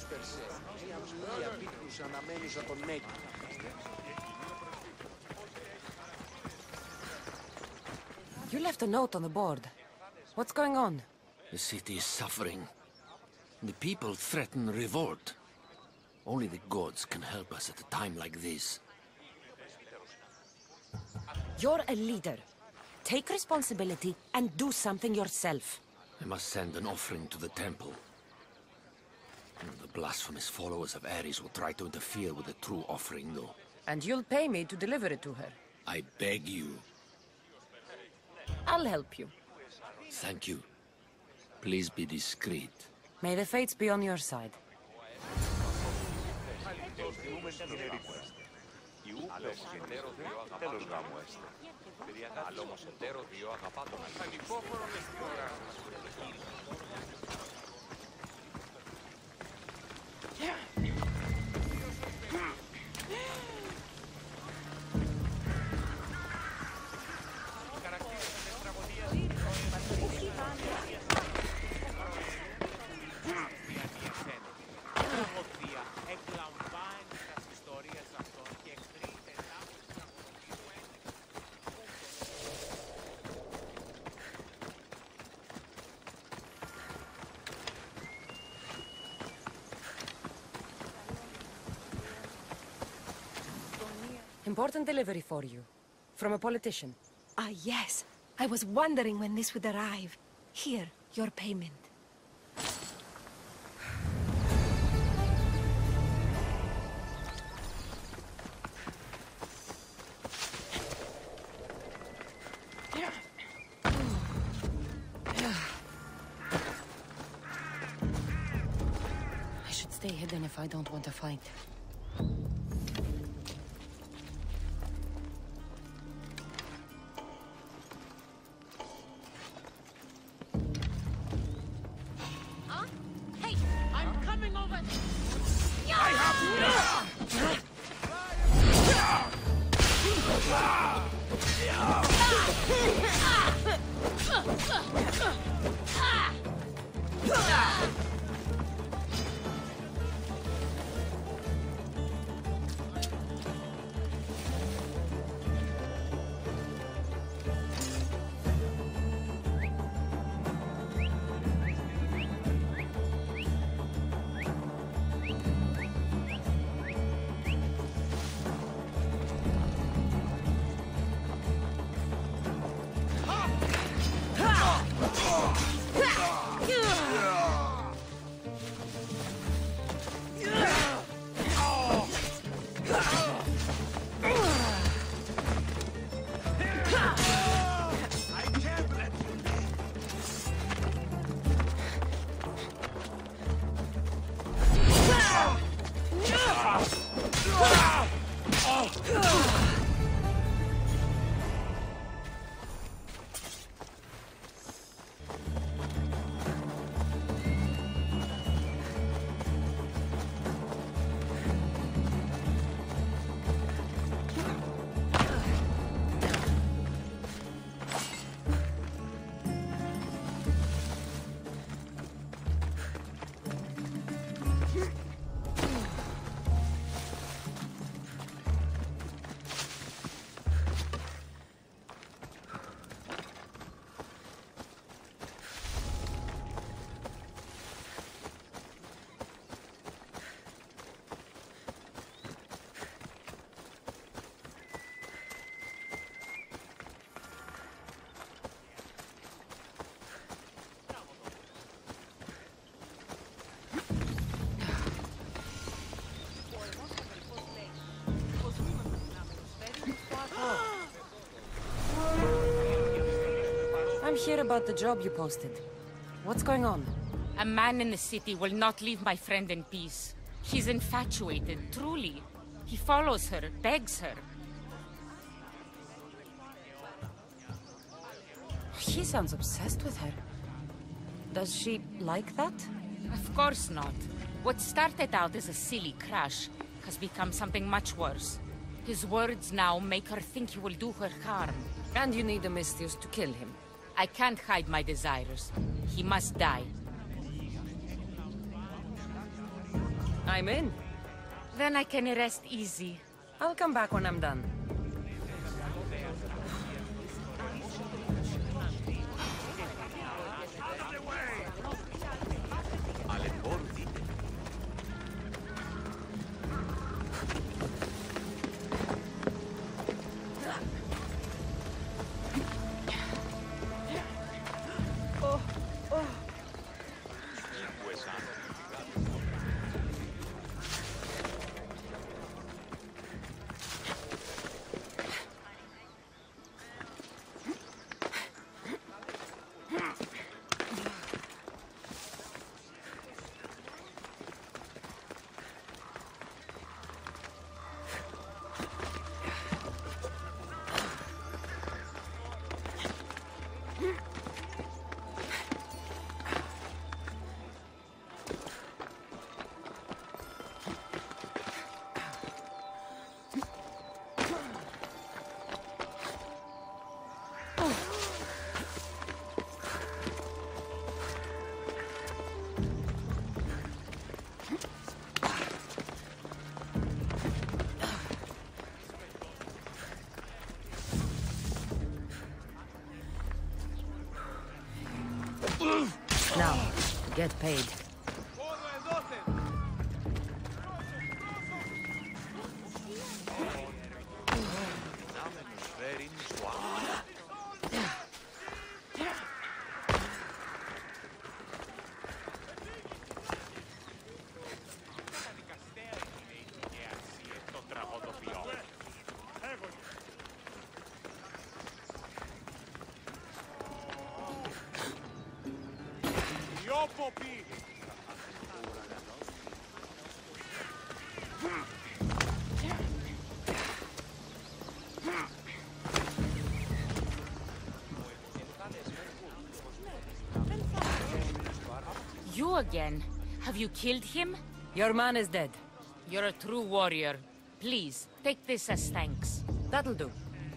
You left a note on the board. What's going on? The city is suffering. The people threaten revolt. Only the gods can help us at a time like this. You're a leader. Take responsibility and do something yourself. I must send an offering to the temple. The blasphemous followers of Ares will try to interfere with the true offering, though. And you'll pay me to deliver it to her. I beg you. I'll help you. Thank you. Please be discreet. May the fates be on your side. Important delivery for you. From a politician. Ah, yes. I was wondering when this would arrive. Here, your payment. I should stay hidden if I don't want to fight. I'm here about the job you posted. What's going on? A man in the city will not leave my friend in peace. He's infatuated, truly. He follows her, begs her. He sounds obsessed with her. Does she like that? Of course not. What started out as a silly crush has become something much worse. His words now make her think he will do her harm. And you need a Misthios to kill him. I can't hide my desires. He must die. I'm in. Then I can rest easy. I'll come back when I'm done. Now, get paid. You again? Have you killed him? Your man is dead. You're a true warrior. Please, take this as thanks. That'll do.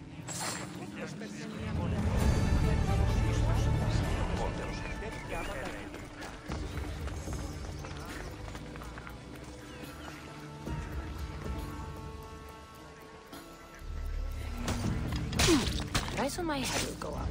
Price on my head will go up.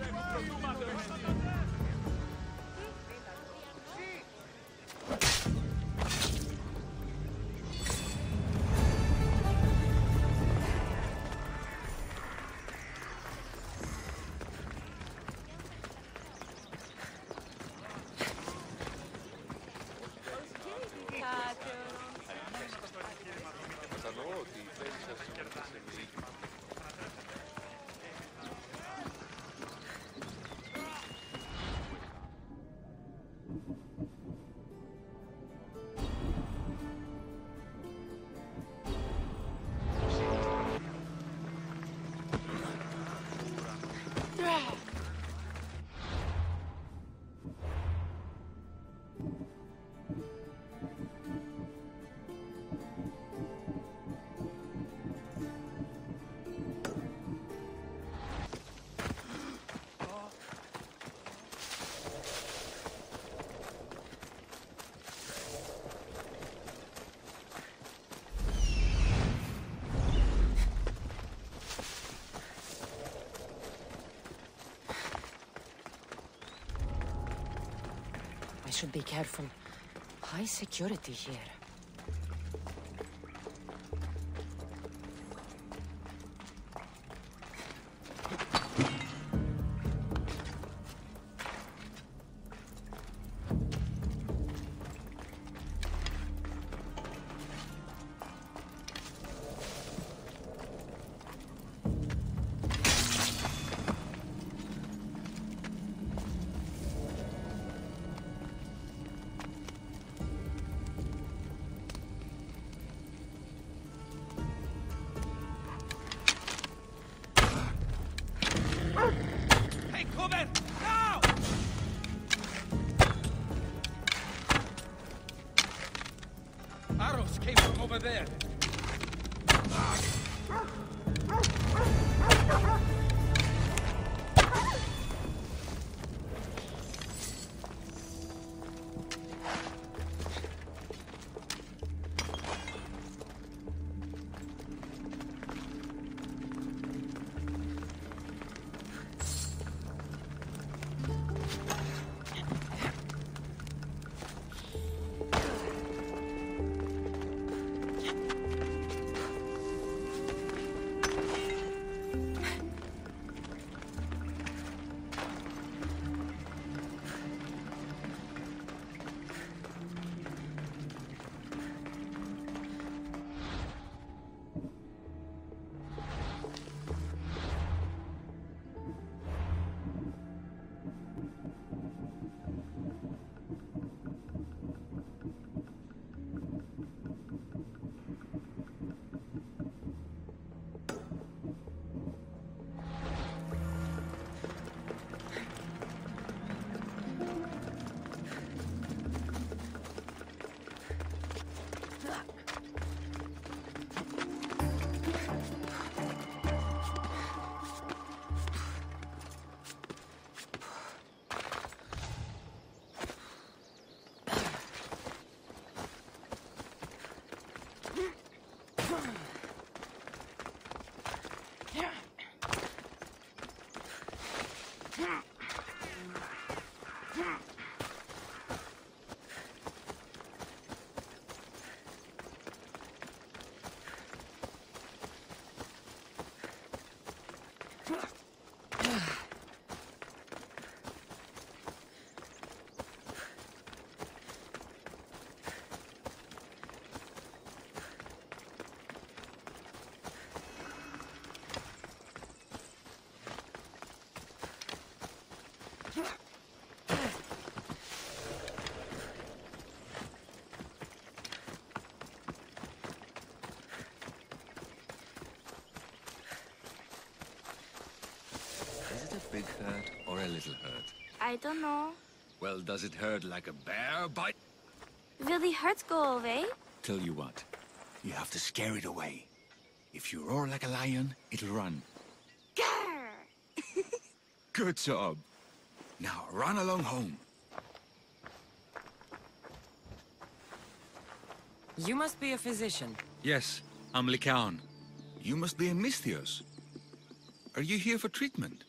I should be careful. High security here. Arrows came from over there. hurt or a little hurt? I don't know. Well, does it hurt like a bear bite? Will the hurt go away? Tell you what, you have to scare it away. If you roar like a lion, it'll run. Grr! Good job. Now run along home. You must be a physician. Yes, I'm Lycaon. You must be a Misthios. Are you here for treatment?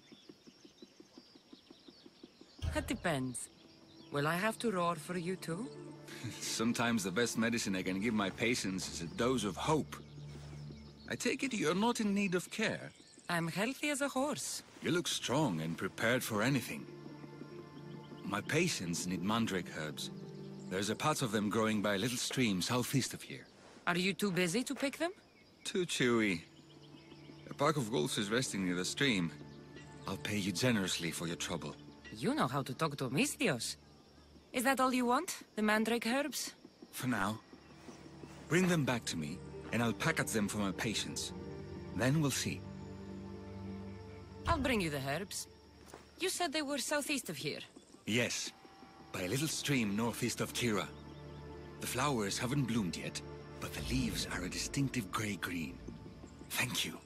That depends. Will I have to roar for you too? Sometimes the best medicine I can give my patients is a dose of hope. I take it you're not in need of care. I'm healthy as a horse. You look strong and prepared for anything. My patients need mandrake herbs. There's a patch of them growing by a little stream southeast of here. Are you too busy to pick them? Too chewy. A pack of wolves is resting near the stream. I'll pay you generously for your trouble. You know how to talk to Misthios. Is that all you want? The mandrake herbs? For now. Bring them back to me, and I'll package them for my patients. Then we'll see. I'll bring you the herbs. You said they were southeast of here. Yes, by a little stream northeast of Kira. The flowers haven't bloomed yet, but the leaves are a distinctive gray-green. Thank you.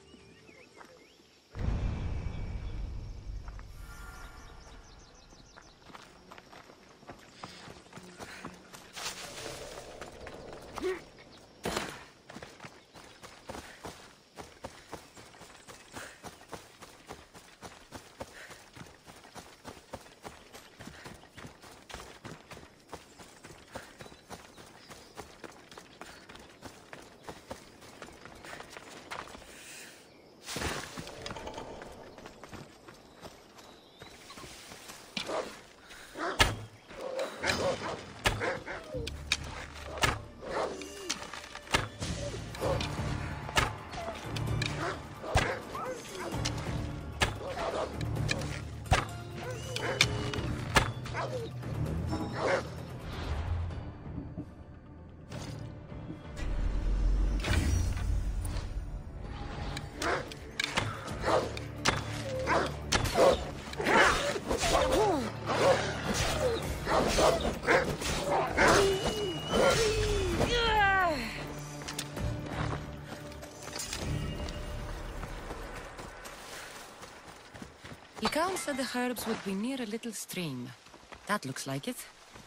Lycaon said the herbs would be near a little stream. That looks like it.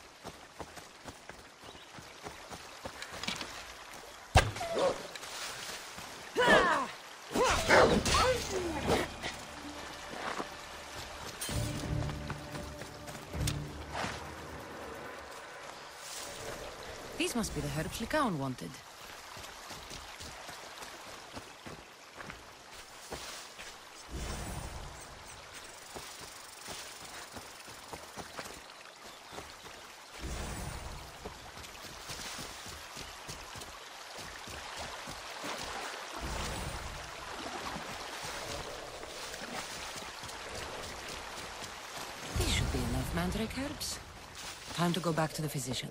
These must be the herbs Lycaon wanted. Mandrake herbs. Time to go back to the physician.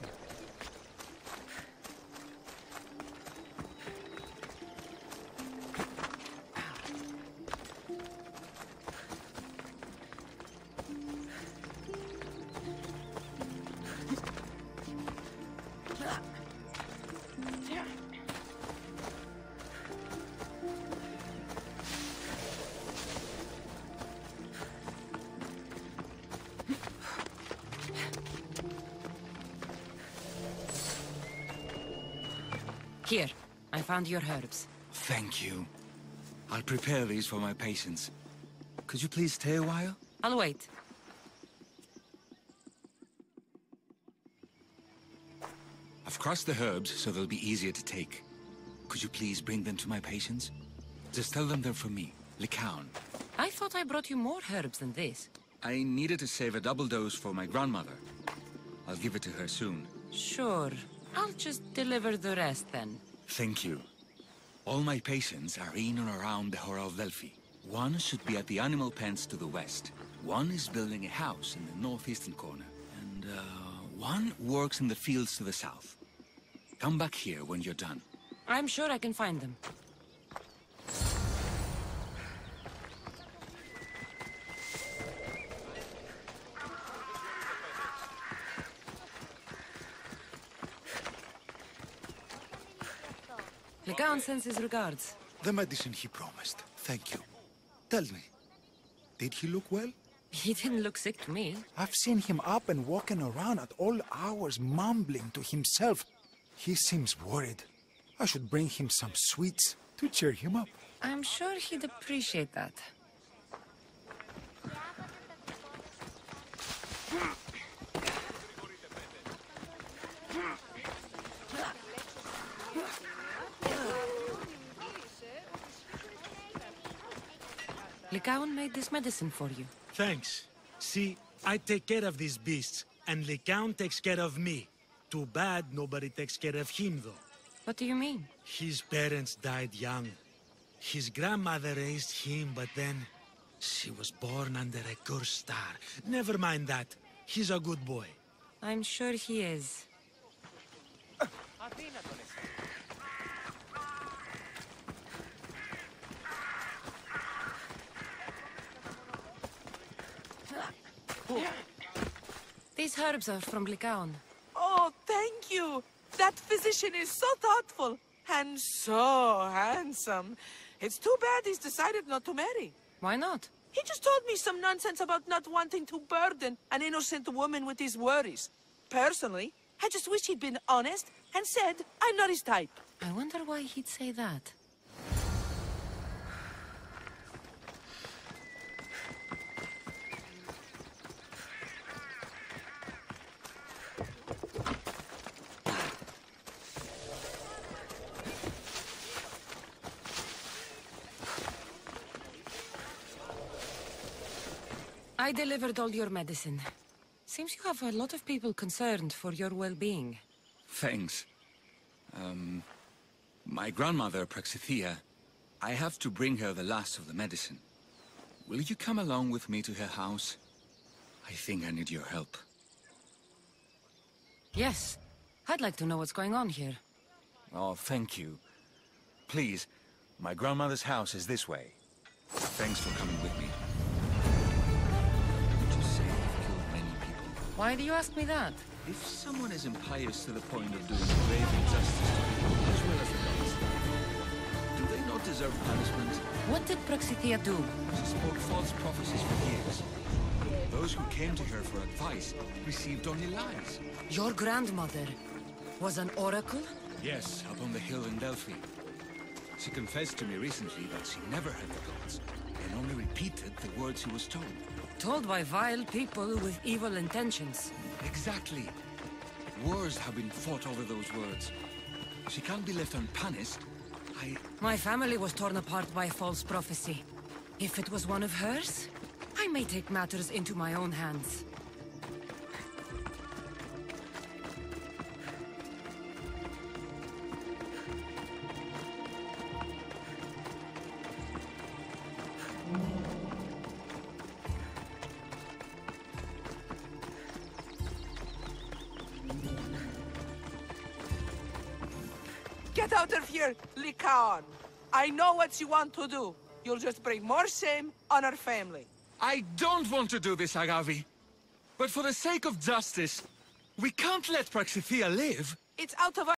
Here, I found your herbs. Thank you. I'll prepare these for my patients. Could you please stay a while? I'll wait. I've crushed the herbs so they'll be easier to take. Could you please bring them to my patients? Just tell them they're from me, Lycaon. I thought I brought you more herbs than this. I needed to save a double dose for my grandmother. I'll give it to her soon. Sure. I'll just deliver the rest then. Thank you. All my patients are in or around the Horal Delphi. One should be at the animal pens to the west. One is building a house in the northeastern corner. And, one works in the fields to the south. Come back here when you're done. I'm sure I can find them. Legaon sends his regards. The medicine he promised. Thank you. Tell me, did he look well? He didn't look sick to me. I've seen him up and walking around at all hours, mumbling to himself. He seems worried. I should bring him some sweets to cheer him up. I'm sure he'd appreciate that. Legaon made this medicine for you. Thanks. See, I take care of these beasts, and Legaon takes care of me. Too bad nobody takes care of him, though. What do you mean? His parents died young. His grandmother raised him, but then she was born under a cursed star. Never mind that. He's a good boy. I'm sure he is. These herbs are from Legaon. Oh, thank you. That physician is so thoughtful and so handsome. It's too bad he's decided not to marry. Why not? He just told me some nonsense about not wanting to burden an innocent woman with his worries. Personally, I just wish he'd been honest and said I'm not his type. I wonder why he'd say that. I delivered all your medicine. Seems you have a lot of people concerned for your well-being. Thanks. My grandmother, Praxithea, I have to bring her the last of the medicine. Will you come along with me to her house? I think I need your help. Yes. I'd like to know what's going on here. Oh, thank you. Please, my grandmother's house is this way. Thanks for coming with me. Why do you ask me that? If someone is impious to the point of doing grave injustice to people as well as the gods, do they not deserve punishment? What did Praxithea do? She spoke false prophecies for years. Those who came to her for advice received only lies. Your grandmother was an oracle? Yes, up on the hill in Delphi. She confessed to me recently that she never heard the gods, and only repeated the words she was told. Told by vile people with evil intentions. Exactly. Wars have been fought over those words. She can't be left unpunished. My family was torn apart by false prophecy. If it was one of hers, I may take matters into my own hands. Get out of here, Legaon. I know what you want to do. You'll just bring more shame on our family. I don't want to do this, Agavi. But for the sake of justice, we can't let Praxithea live. It's out of